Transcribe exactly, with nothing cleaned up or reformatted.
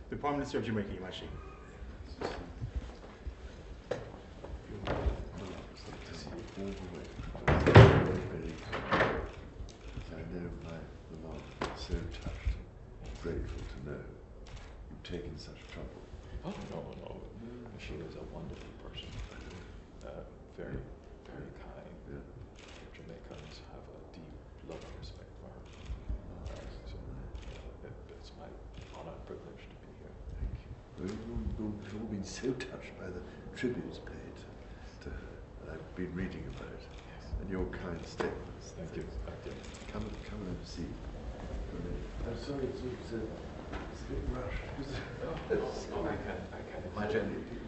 The Prime Minister of Jamaica, Your Majesty. All the way. Very, very kind. I know my Lord is so touched and grateful to know you've taken such trouble. Oh, no, no. She is a wonderful person. Uh, very, very kind. Yeah. Jamaicans have a deep love and respect for her. Uh, so uh, it, it's my honor and privilege to be here. Thank you. We've all, we've all been so touched by the tributes paid to her. And I've been reading about it. Yes. And your kind statements. Thank you. Thank you. Come, come and have a seat. I'm sorry, it's, it's, a, it's a bit rushed. Oh, oh, oh, I can, I can imagine.